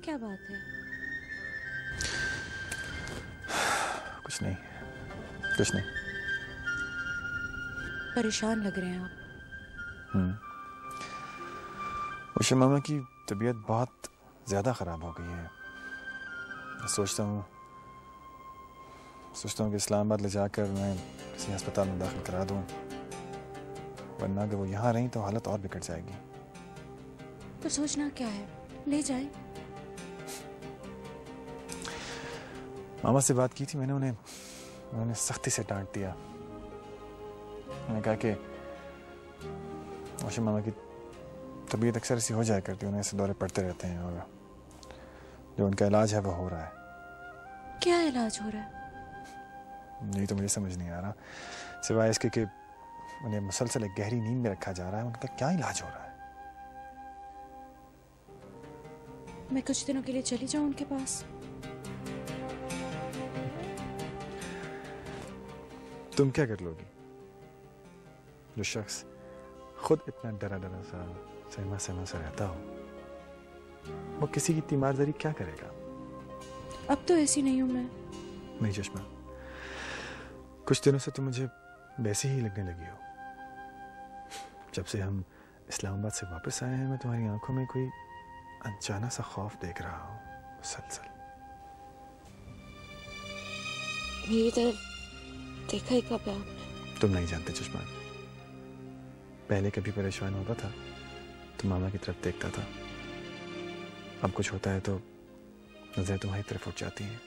क्या बात है? कुछ नहीं, कुछ नहीं। परेशान लग रहे हैं आप। उषा मामा की तबीयत बहुत ज़्यादा ख़राब हो गई है। सोचता हूँ कि इस्लामाबाद ले जाकर मैं किसी अस्पताल में दाखिल करा दूँ, वरना अगर वो यहाँ रहीं तो हालत और बिगड़ जाएगी। तो सोचना क्या है, ले जाए। मामा से बात की थी मैंने, उन्होंने सख्ती से डांट दिया। मैंने कहा कि उषा मामा की तबीयत अक्सर ऐसी हो जाया करती है, उन्हें ऐसे दौरे पड़ते रहते हैं और जो उनका इलाज है वो हो रहा है। क्या इलाज हो रहा है? नहीं तो मुझे समझ नहीं आ रहा, सिवाय इसके कि उन्हें मुसलसल एक गहरी नींद में रखा जा रहा है। उनका क्या इलाज हो रहा है? मैं कुछ दिनों के लिए चली जाऊं उनके पास। तुम क्या कर लोगी? जो शख्स खुद इतना डरा डरा सा सहमा सहमा सा रहता हो, वो किसी की तीमारदारी क्या करेगा? अब तो ऐसी नहीं हूं मैं। नहीं चश्मा, कुछ दिनों से तुम मुझे वैसी ही लगने लगी हो। जब से हम इस्लामाबाद से वापस आए हैं, मैं तुम्हारी आंखों में कोई अनजाना सा खौफ देख रहा हूं, मुसलसल। मेरी तरफ देखा ही कब है आपने? तुम नहीं जानते चश्मा, पहले कभी परेशान होता था तो मामा की तरफ देखता था, अब कुछ होता है तो नजरें तुम्हारी तरफ उठ जाती हैं।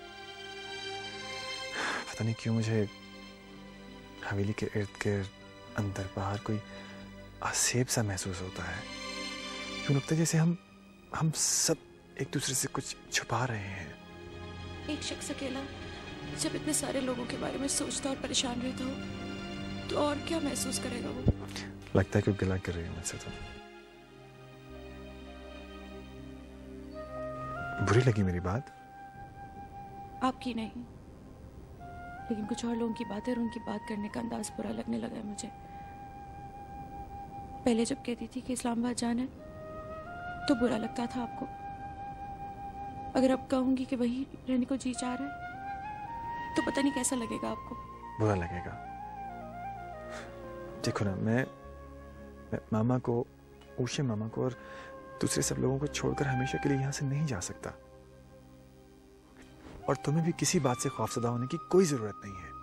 पता नहीं क्यों मुझे हवेली के इर्द गिर्द अंदर बाहर कोई आसेब सा महसूस होता है। यूं लगता है जैसे हम सब एक दूसरे से कुछ छुपा रहे हैं। एक शख्स अकेला जब इतने सारे लोगों के बारे में सोचता और परेशान रहता हो तो और क्या महसूस करेगा वो? लगता है कि गिला कर रही है मुझसे। तो बुरी लगी मेरी बात? आपकी नहीं, लेकिन कुछ और लोगों की बातें और उनकी बात करने का अंदाज बुरा लगने लगा है मुझे। पहले जब कहती थी कि इस्लामाबाद जाना है तो बुरा लगता था आपको। अगर अब कहूंगी कि वही रहने को जी चाह रहा है तो पता नहीं कैसा लगेगा आपको। बुरा लगेगा। देखो ना, मैं मामा को, उषा मामा को और दूसरे सब लोगों को छोड़कर हमेशा के लिए यहाँ से नहीं जा सकता। और तुम्हें भी किसी बात से खौफजदा होने की कोई जरूरत नहीं है।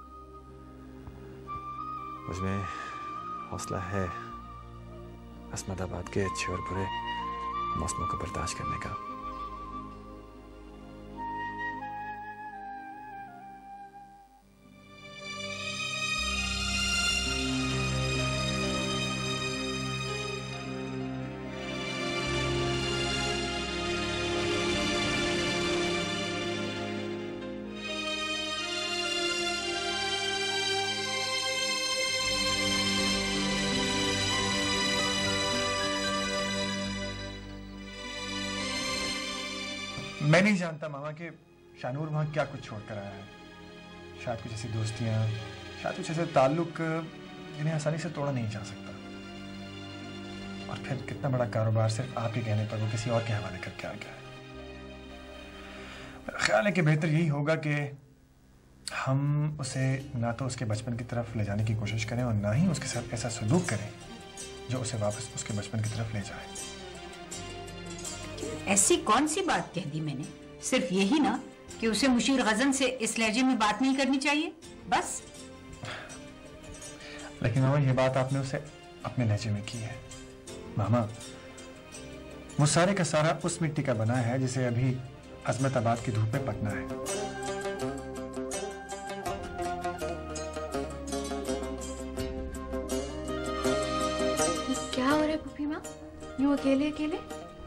मुझमें हौसला है असमदाबाद के अच्छे और बुरे मौसमों को बर्दाश्त करने का। मैं नहीं जानता मामा कि शानूर वहां क्या कुछ छोड़कर आया है। शायद कुछ ऐसी दोस्तियां, शायद कुछ ऐसे ताल्लुक जिन्हें आसानी से तोड़ा नहीं जा सकता। और फिर कितना बड़ा कारोबार सिर्फ आपके कहने पर वो किसी और के हवाले करके आ गया है। मेरा ख्याल है कि बेहतर यही होगा कि हम उसे ना तो उसके बचपन की तरफ ले जाने की कोशिश करें और ना ही उसके साथ ऐसा सलूक करें जो उसे वापस उसके बचपन की तरफ ले जाए। ऐसी कौन सी बात कह दी मैंने? सिर्फ यही ना कि उसे मुशीर गजन से इस लहजे में बात नहीं करनी चाहिए, बस। लेकिन मामा, ये बात आपने उसे अपने लहजे में की है। मामा, वो सारे का सारा उस मिट्टी का बना है जिसे अभी अजमताबाद की धूप में पकना है। क्या हो रहा है पुप्पी माँ, यूं अकेले अकेले?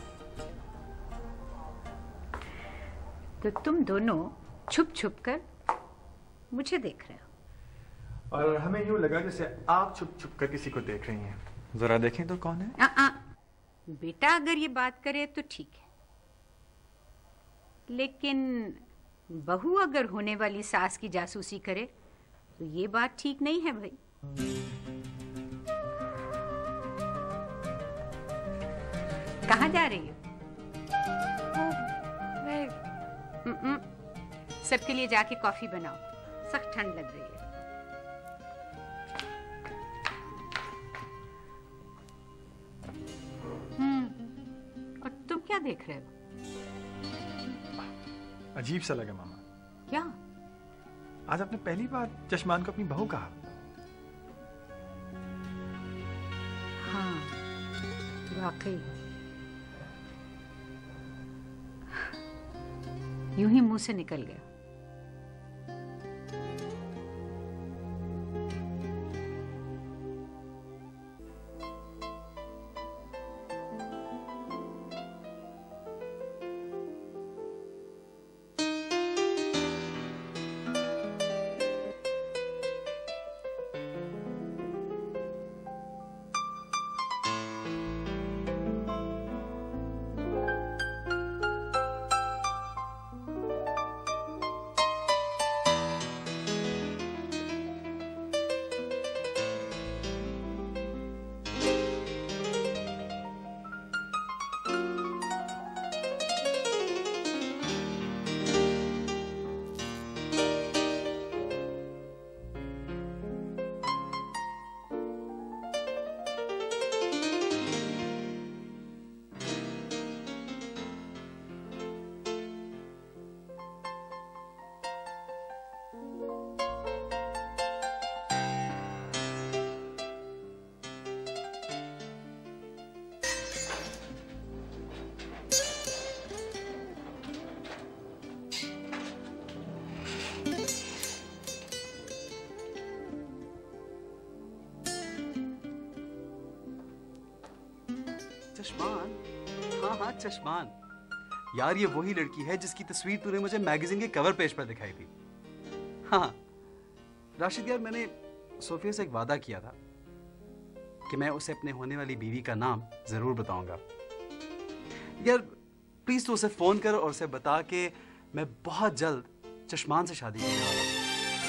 तो तुम दोनों छुप छुप कर मुझे देख रहे हो और हमें यूं लगा जैसे आप छुप छुप कर किसी को देख रही हैं। जरा देखें तो कौन है? बेटा अगर ये बात करे तो ठीक है, लेकिन बहू अगर होने वाली सास की जासूसी करे तो ये बात ठीक नहीं है भाई। कहाँ जा रही हो? वो सबके लिए जाके कॉफी बनाओ, सख्त ठंड लग रही है। और तुम क्या देख रहे हो? अजीब सा लगा मामा। क्या? आज आपने पहली बार चश्मान को अपनी बहू कहा। हाँ, वाकई यूं ही मुंह से निकल गया। चश्मान, हाँ चश्मान। यार ये वही लड़की है जिसकी तस्वीर तूने मुझे मैगजीन के कवर पेज पर दिखाई थी। हाँ राशिद यार, मैंने सोफिया से एक वादा किया था कि मैं उसे अपने होने वाली बीवी का नाम जरूर बताऊंगा। यार प्लीज तू उसे फोन कर और उसे बता कि मैं बहुत जल्द चश्मान से शादी करने वाला हूँ।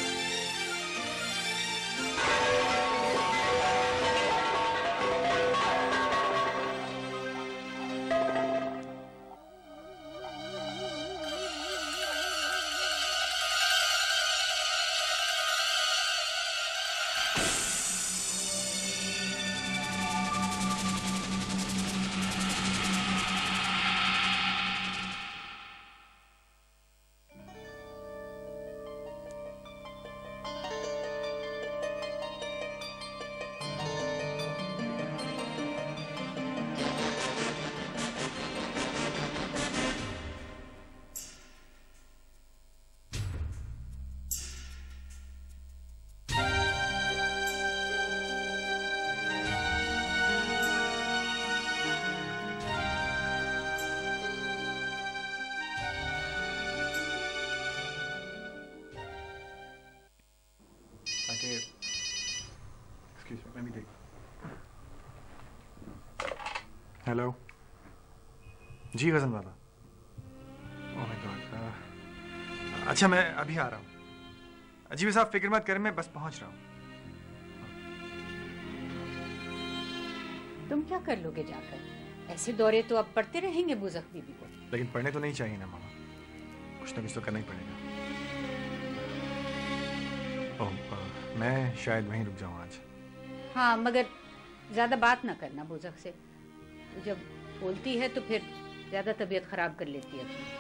Hello ji Gajan Baba. Oh my god. अच्छा मैं अभी आ रहा हूँ। जी साहब फिक्र मत करें, मैं बस पहुंच रहा हूँ। तुम क्या कर लोगे जाकर? ऐसे दौरे तो अब पड़ते रहेंगे बुज़क बीबी को। लेकिन पढ़ने तो नहीं चाहिए ना मामा, कुछ ना कुछ तो करना ही पड़ेगा। ओह मैं शायद वहीं रुक जाऊँ आज। हाँ मगर ज्यादा बात ना करना बुज़क से, जब बोलती है तो फिर ज्यादा तबीयत खराब कर लेती है अपनी।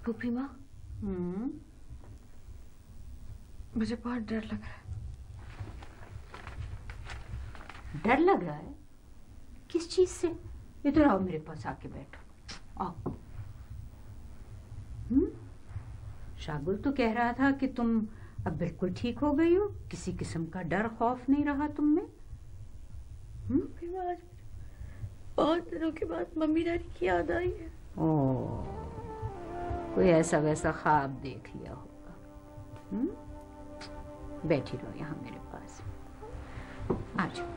फूफी माँ, मुझे बहुत डर लग रहा है। डर लग रहा है? किस चीज से? इधर आओ, मेरे पास आके बैठो। आओ। शागुल तो कह रहा था कि तुम अब बिल्कुल ठीक हो गई हो, किसी किस्म का डर खौफ नहीं रहा तुम में। आज बहुत दिनों के बाद मम्मी डैडी की याद आई है। ओह, कोई ऐसा वैसा ख्वाब देख लिया होगा। बैठी रहो यहाँ मेरे पास, आ जाओ।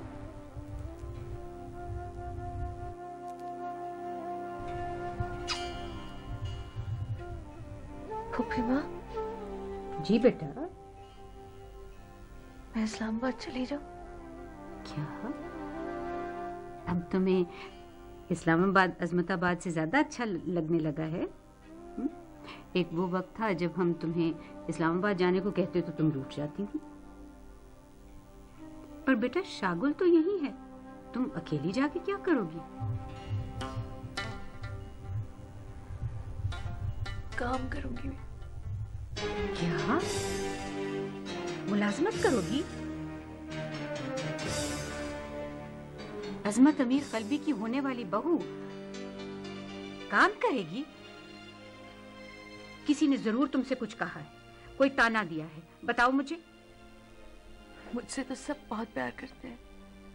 फूफी माँ। जी बेटा। मैं इस्लामाबाद चली जाऊँ? क्या? अब तुम्हें इस्लामाबाद अजमताबाद से ज्यादा अच्छा लगने लगा है? एक वो वक्त था जब हम तुम्हें इस्लामाबाद जाने को कहते तो तुम रूठ जाती थी। पर बेटा शागुल तो यही है, तुम अकेली जाके क्या करोगी? काम करूंगी मैं। क्या? मुलाजमत करोगी? अजमत अमीर कल्बी की होने वाली बहू काम करेगी? किसी ने जरूर तुमसे कुछ कहा है, कोई ताना दिया है, बताओ मुझे। मुझसे तो सब बहुत प्यार करते हैं,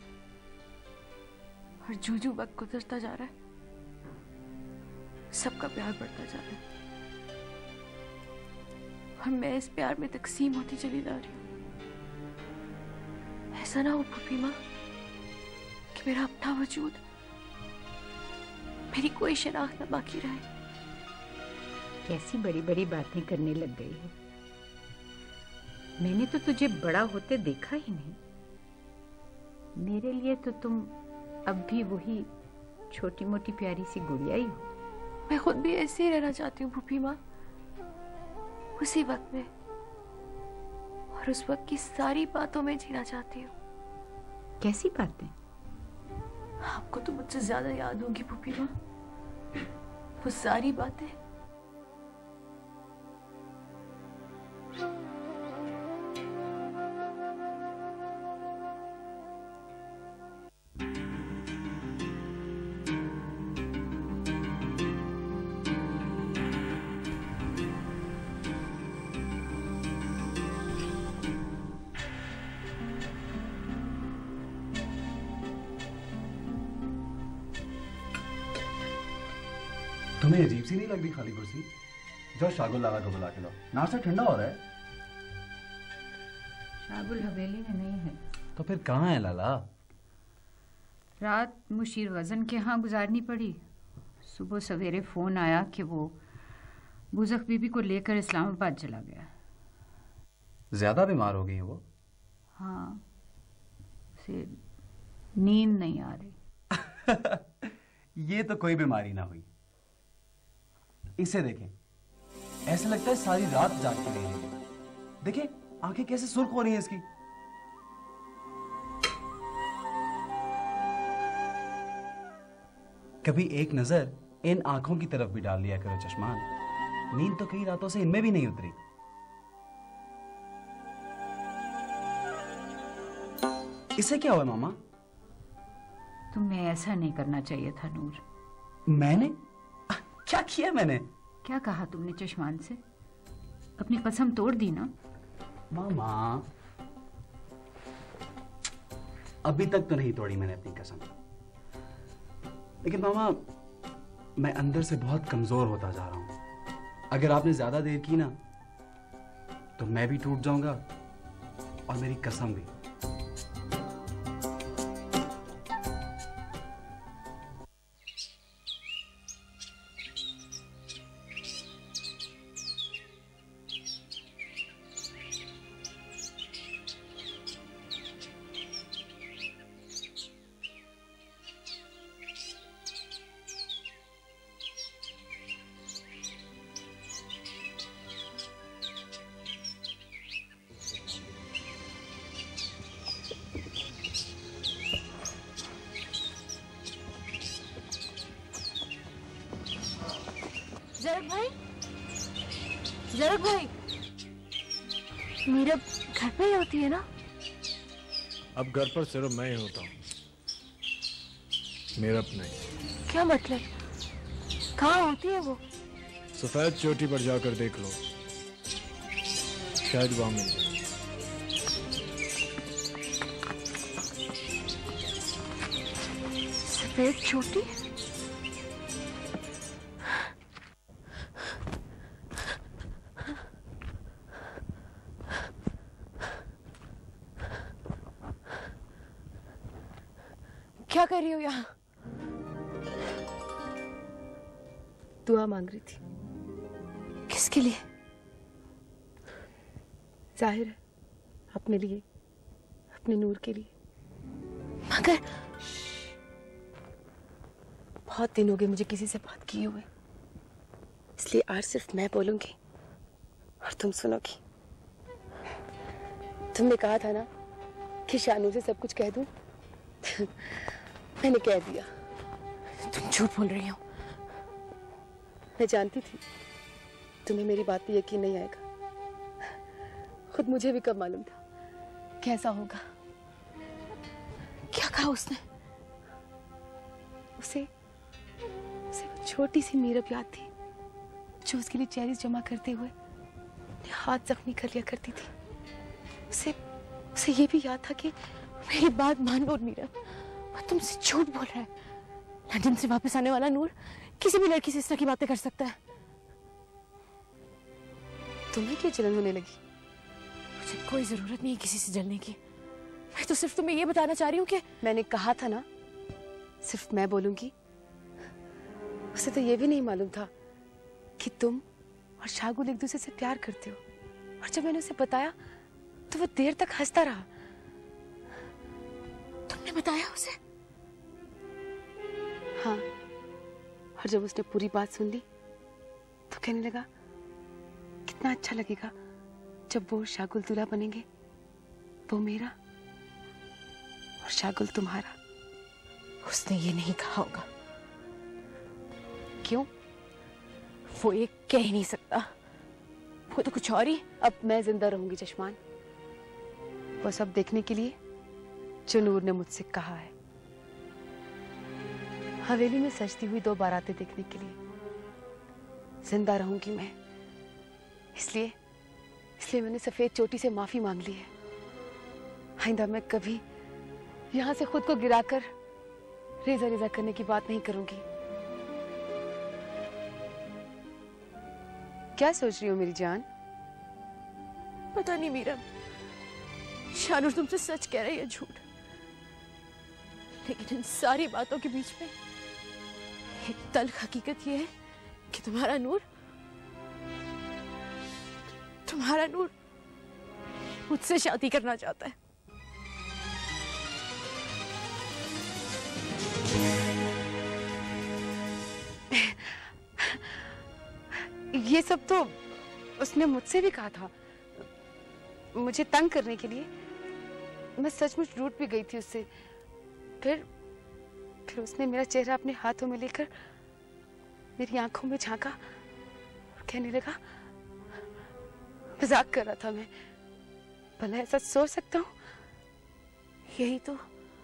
और जो वक्त गुजरता जा रहा है सबका प्यार बढ़ता जा रहा है, और मैं इस प्यार में तकसीम होती चली जा रही हूँ। ऐसा ना हो फूफी माँ कि मेरा अपना वजूद, मेरी कोई शनाख्त न बाकी रहे। कैसी बड़ी बड़ी बातें करने लग गई है। मैंने तो तुझे बड़ा होते देखा ही नहीं। मेरे लिए तो तुम अब भी वही छोटी मोटी प्यारी सी गुड़िया ही हो। मैं खुद भी ऐसे ही रहना चाहती हूँ फूफी माँ, उसी वक्त में, और उस वक्त की सारी बातों में जीना चाहती हूँ। कैसी बातें? आपको तो मुझसे ज्यादा याद होगी फूफी माँ, वो सारी बातें। तुम्हें अजीब सी नहीं लग रही खाली कुर्सी? जो शागुल लाला को बुला के लो, नाश्ता ठंडा हो रहा है। शागुल हवेली में नहीं है। तो फिर कहाँ है लाला? रात मुशीर गजन के यहाँ गुजारनी पड़ी। सुबह सवेरे फोन आया कि वो बुज़ख बीबी को लेकर इस्लामाबाद चला गया। ज्यादा बीमार हो गई है वो? हाँ, उसे नींद नहीं आ रही। ये तो कोई बीमारी ना हुई। इसे देखें, ऐसे लगता है सारी रात जागती रही है। देखिए आंखें कैसे सुर्ख हो रही हैं इसकी। कभी एक नजर इन आंखों की तरफ भी डाल लिया करो चश्मान। नींद तो कई रातों से इनमें भी नहीं उतरी। इसे क्या हुआ मामा? तुम्हें ऐसा नहीं करना चाहिए था नूर। मैंने क्या किया? मैंने क्या कहा तुमने चश्मान से? अपनी कसम तोड़ दी ना? मामा अभी तक तो नहीं तोड़ी मैंने अपनी कसम, लेकिन मामा मैं अंदर से बहुत कमजोर होता जा रहा हूं। अगर आपने ज्यादा देर की ना तो मैं भी टूट जाऊंगा और मेरी कसम भी। मीरा घर पे ही होती है ना? अब घर पर सिर्फ मैं ही होता हूँ, मेरा नहीं। क्या मतलब? कहाँ होती है वो? सफेद चोटी पर जाकर देख लो, शायद वहां मिल जाए। सफेद चोटी? क्या कर रही हो यहाँ? दुआ मांग रही थी। किसके लिए? जाहिर है अपने लिए, अपने नूर के लिए। मगर बहुत दिन हो गए मुझे किसी से बात किए हुए, इसलिए आज सिर्फ मैं बोलूंगी और तुम सुनोगी। तुमने कहा था ना कि शानू से सब कुछ कह दूं। मैंने कह दिया। तुम झूठ बोल रही हो। मैं जानती थी तुम्हें मेरी बात पे यकीन नहीं आएगा। खुद मुझे भी कब मालूम था कैसा होगा। क्या कहा उसने? उसे वो छोटी सी मीरब याद थी जो उसके लिए चेरीज जमा करते हुए अपने हाथ जख्मी कर लिया करती थी। उसे ये भी याद था कि मेरी बात मान लो मीरब, वो तुमसे झूठ बोल रहा है। लंदन से वापस आने वाला नूर किसी भी लड़की से इस तरह की बातें कर सकता है। तुम्हें क्या जलन होने लगी? मुझे कोई जरूरत नहीं है किसी से जलने की। मैं तो सिर्फ तुम्हें ये बताना चाह रही हूँ कि मैंने कहा था ना सिर्फ मैं बोलूंगी। उसे तो ये भी नहीं मालूम था कि तुम और शाहगुल एक दूसरे से प्यार करते हो, और जब मैंने उसे बताया तो वो देर तक हंसता रहा। तुमने बताया उसे? हाँ, और जब उसने पूरी बात सुन ली तो कहने लगा कितना अच्छा लगेगा जब वो शाहगुल दूल्हा बनेंगे, वो मेरा और शाहगुल तुम्हारा। उसने ये नहीं कहा होगा। क्यों? वो ये कह ही नहीं सकता, वो तो कुछ और ही। अब मैं जिंदा रहूंगी चश्मान, वो सब देखने के लिए जो नूर ने मुझसे कहा है। हवेली में सजती हुई 2 बारातें देखने के लिए जिंदा रहूंगी मैं। इसलिए मैंने सफेद चोटी से माफी मांग ली है। आइंदा मैं कभी यहां से खुद को गिराकर रेजा रेजा करने की बात नहीं करूंगी। क्या सोच रही हो मेरी जान? पता नहीं मीरा, शानूर तुमसे सच कह रही है झूठ, लेकिन इन सारी बातों के बीच में एक तल्ख हकीकत ये है कि तुम्हारा नूर मुझसे शादी करना चाहता है। ये सब तो उसने मुझसे भी कहा था, मुझे तंग करने के लिए। मैं सचमुच रूठ भी गई थी उससे। फिर उसने मेरा चेहरा अपने हाथों में लेकर मेरी आंखों में झांका और कहने लगा, मजाक कर रहा था मैं, भला ऐसा सोच सकता हूँ? यही तो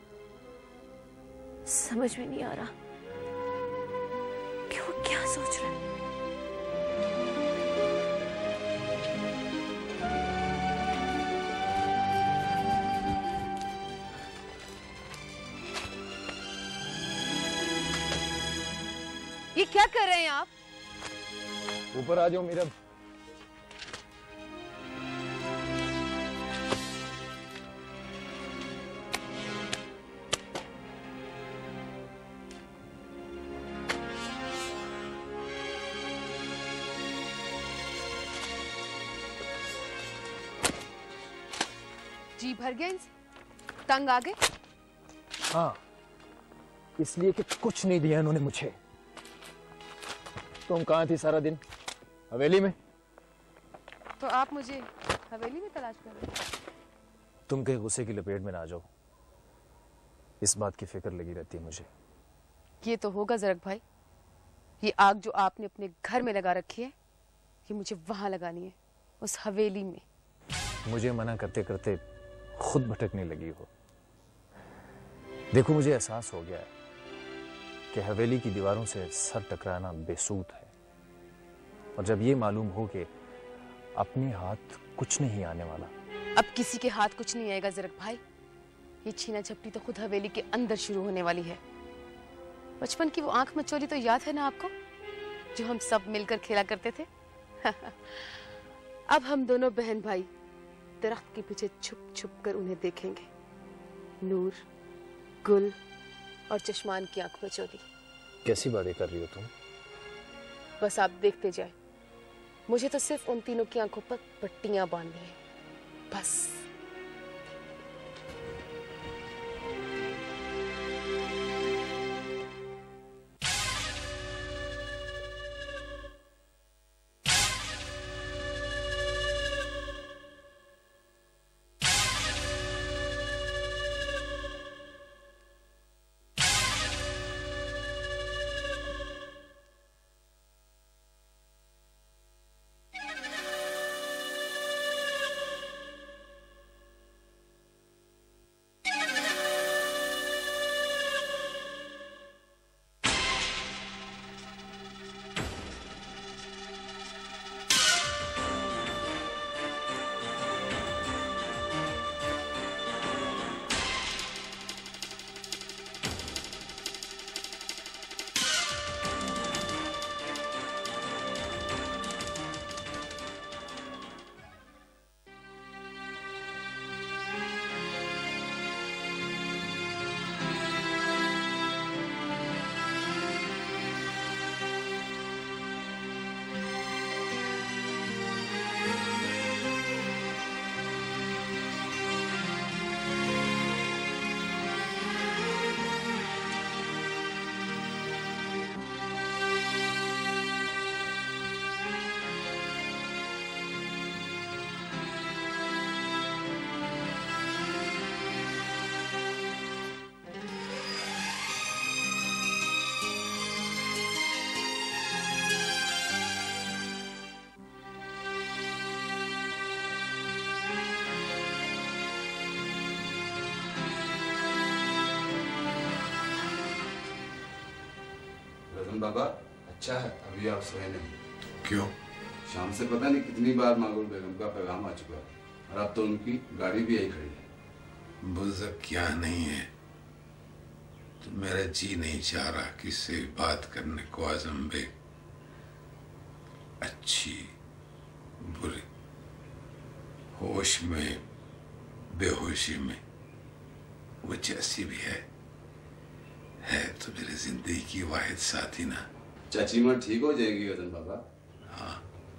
समझ में नहीं आ रहा कि वो क्या सोच रहा है। ये क्या कर रहे हैं आप? ऊपर आ जाओ मीरब। जी भर गया इनसे? तंग आ गए? हाँ, इसलिए कि कुछ नहीं दिया इन्होंने मुझे। तुम कहाँ थी सारा दिन? हवेली में? तो आप मुझे हवेली में तलाश कर रहे हैं? तुम कहीं गुस्से की लपेट में ना आ जाओ, इस बात की फिक्र लगी रहती है मुझे। ये तो होगा जरक भाई, ये आग जो आपने अपने घर में लगा रखी है, ये मुझे वहां लगानी है, उस हवेली में। मुझे मना करते करते खुद भटकने लगी हो। देखो, मुझे एहसास हो गया है कि हवेली की दीवारों से सर टकराना बेसूद है, और जब ये मालूम हो कि अपने हाथ कुछ नहीं आने वाला। अब किसी के हाथ कुछ नहीं आएगा ज़रक भाई। ये छीना झपटी तो खुद हवेली के अंदर शुरू होने वाली है। बचपन की वो आंख मचोली तो याद है ना आपको, जो हम सब मिलकर खेला करते थे? अब हम दोनों बहन भाई दरख्त के पीछे छुप छुप कर उन्हें देखेंगे। नूर, गुल और चश्मान की आंख मचोली। कैसी बातें कर रही हो तुम? बस आप देखते जाए, मुझे तो सिर्फ उन तीनों की आंखों पर पट्टियां बांधनी है, बस। बाबा अच्छा है, अभी आप सोए नहीं। क्यों? शाम से पता नहीं कितनी बार मांगुल बेगम का पैगाम आ चुका है, और अब तो उनकी गाड़ी भी यही खड़ी है। बुज़ुर्ग क्या नहीं है, तो मेरा जी नहीं चाह रहा किससे बात करने को। आजम बेग अच्छी बुरी, होश में बेहोशी में, वो जैसी भी है तो मेरी जिंदगी की वाहिद साथी ना। चाची माँ ठीक हो जाएगी गजन बाबा? हाँ,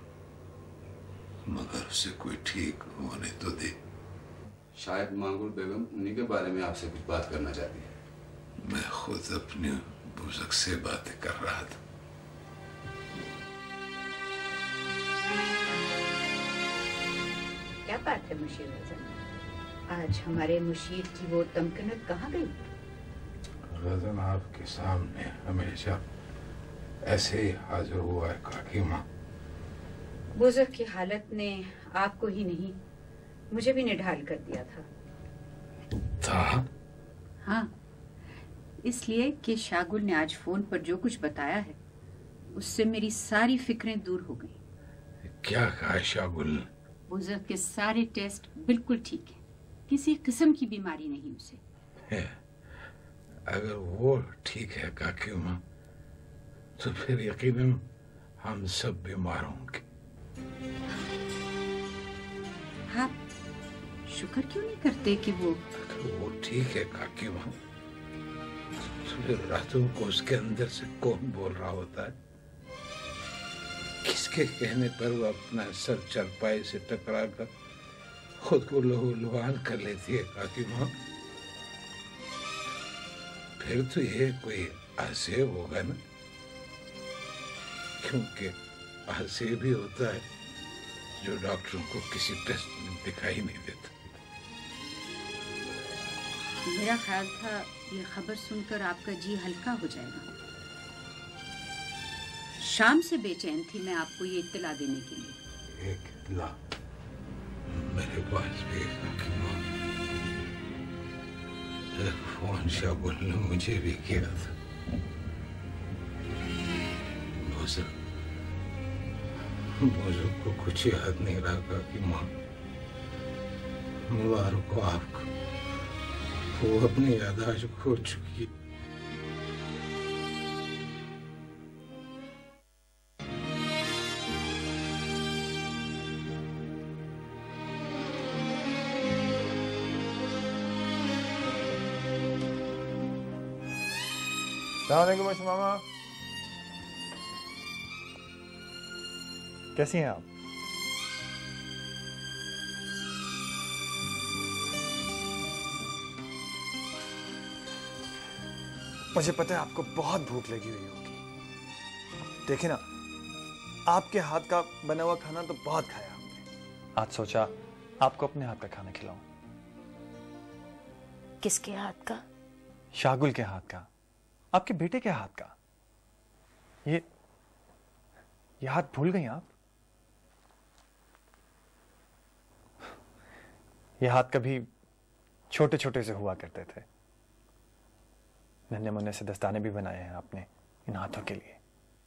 मगर उसे कोई ठीक होने तो दे। शायद मांगुल बेगम उन्हीं के बारे में आपसे कुछ बात करना चाहती है। मैं खुद अपने बुज़ुर्ग से बातें कर रहा था। क्या बात है मुशीर रज़न, आज हमारे मुशीर की वो तमकनत कहाँ गई? रज़न आपके सामने हमेशा ऐसे ही हाजिर हुआ है काकी माँ। बुज़ुर्ग की हालत ने आपको ही नहीं मुझे भी निढाल कर दिया था। हाँ, इसलिए कि शागुल ने आज फोन पर जो कुछ बताया है उससे मेरी सारी फिक्रें दूर हो गई। क्या कहा शागुल? बुज़ुर्ग के सारे टेस्ट बिल्कुल ठीक है, किसी किस्म की बीमारी नहीं उसे है। अगर वो ठीक है काकी माँ, तो फिर यकीनन हम सब बीमार होंगे। हाँ, शुक्र क्यों नहीं करते कि वो ठीक है काकी माँ, तो फिर रातों को उसके अंदर से कौन बोल रहा होता है? किसके कहने पर वो अपना सर चरपाई से टकरा कर खुद को लहूलुहान कर लेती है काकी माँ? फिर तो ये कोई आसेब होगा ना, क्योंकि आसेब भी होता है जो डॉक्टरों को किसी टेस्ट में दिखाई नहीं देता। मेरा ख्याल था ये खबर सुनकर आपका जी हल्का हो जाएगा। शाम से बेचैन थी मैं आपको ये इत्तला देने के लिए। एक इत्तला? मेरे मेरे पास भी काकी माँ एक फोन शाहबुल ने मुझे भी किया था। मुझे को कुछ याद नहीं रहा काकी माँ। मुबारक हो आपको, वो अपनी याददाश्त खो चुकी। अस्सलामुअलैकुम आयशा मामा, कैसी हैं आप? मुझे पता है आपको बहुत भूख लगी हुई होगी। देखिए ना, आपके हाथ का बना हुआ खाना तो बहुत खाया आपने। आज सोचा आपको अपने हाथ का खाना खिलाऊं। किसके हाथ का? शाहगुल के हाथ का, आपके बेटे के हाथ का। ये हाथ भूल गई आप? ये हाथ कभी छोटे छोटे से हुआ करते थे। नन्हे मुन्ने से दस्ताने भी बनाए हैं आपने इन हाथों के लिए।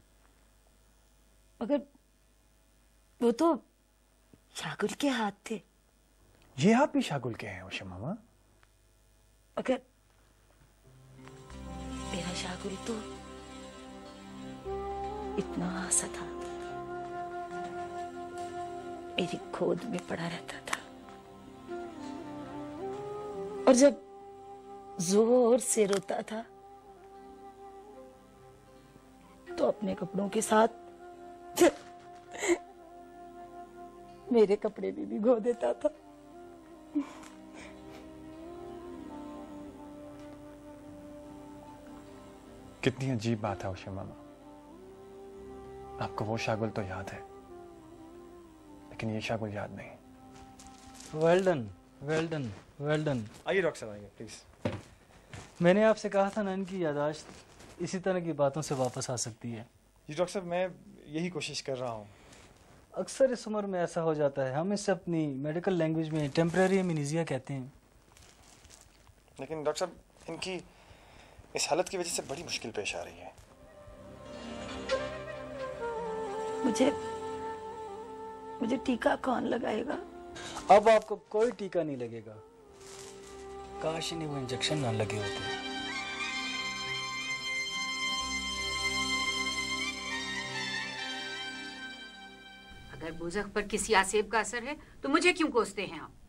मगर वो तो शाहगुल के हाथ थे। ये हाथ भी शाहगुल के हैं आयशा मामा। मगर मेरा शाहगुल तो इतना आसा था, मेरी गोद में पड़ा रहता था, और जब जोर से रोता था तो अपने कपड़ों के साथ मेरे कपड़े भी भिगो देता था। कितनी अजीब बात है आयशा मामा, आपको वो शाहगुल तो याद है लेकिन ये शाहगुल याद नहीं। Well done, well done, well done. आइए डॉक्टर साहब, आइए प्लीज। मैंने आपसे कहा था ना, इनकी याददाश्त इसी तरह की बातों से वापस आ सकती है। जी डॉक्टर साहब, मैं यही कोशिश कर रहा हूँ। अक्सर इस उम्र में ऐसा हो जाता है। हम इसे अपनी मेडिकल लैंग्वेज में टेम्परेरी एमनीजिया कहते हैं। लेकिन डॉक्टर साहब, इनकी इस हालत की वजह से बड़ी मुश्किल पेश आ रही है। मुझे टीका कौन लगाएगा? अब आपको कोई टीका नहीं लगेगा। काश इन्हें वो इंजेक्शन ना लगे होते। अगर बुज़ख पर किसी आसेब का असर है तो मुझे क्यों कोसते हैं आप?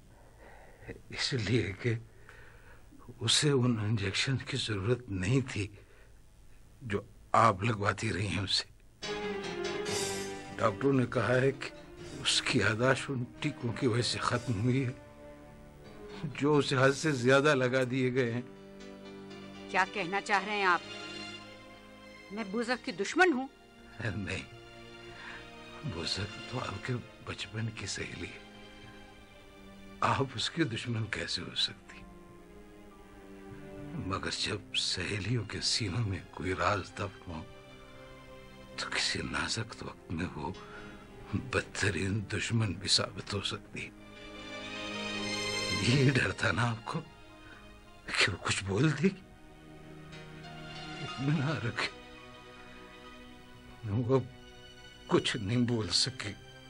इसलिए कि उसे उन इंजेक्शन की जरूरत नहीं थी जो आप लगवाती रही हैं उसे। डॉक्टरों ने कहा है कि उसकी याददाश्त उन टीकों की वजह से खत्म हुई है जो उसे हद से ज्यादा लगा दिए गए हैं। क्या कहना चाह रहे हैं आप? मैं बुज़ख की दुश्मन हूँ? नहीं, बुज़ख तो आपके बचपन की सहेली है, आप उसकी दुश्मन कैसे हो सकती? मगर जब सहेलियों के सीनों में कोई राज दफन हो तो किसी नाजुक वक्त में वो बदतरीन दुश्मन भी साबित हो सकती है। ये डर था ना आपको कि वो कुछ बोल देगी? इत्मीनान रखे, वो कुछ नहीं बोल सके।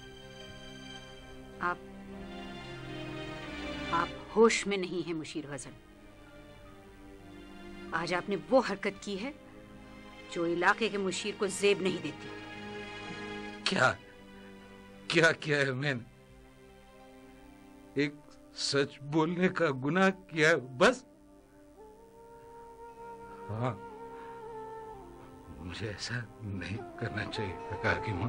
आप होश में नहीं हैं मुशीर गजल। आज आपने वो हरकत की है जो इलाके के मुशीर को जेब नहीं देती। क्या क्या किया है मैंने? एक सच बोलने का गुनाह किया है बस। हाँ, मुझे ऐसा नहीं करना चाहिए काकी माँ,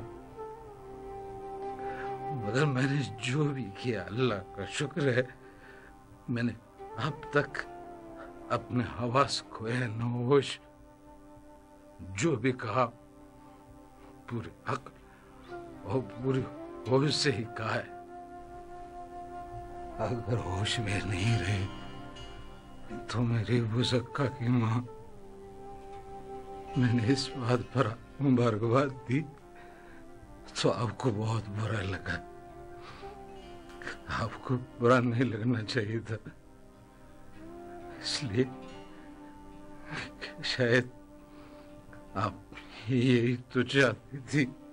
मगर मैंने जो भी किया अल्लाह का शुक्र है, मैंने अब तक अपने हवास को नहोश जो भी कहा पूरे हक और पूरी होश से ही कहा है। अगर होश में नहीं रहे तो मेरी बुज़ख की माँ, मैंने इस बात पर मुबारकबाद दी तो आपको बहुत बुरा लगा। आपको बुरा नहीं लगना चाहिए था, इसलिए शायद आप यही तो चाहती थी।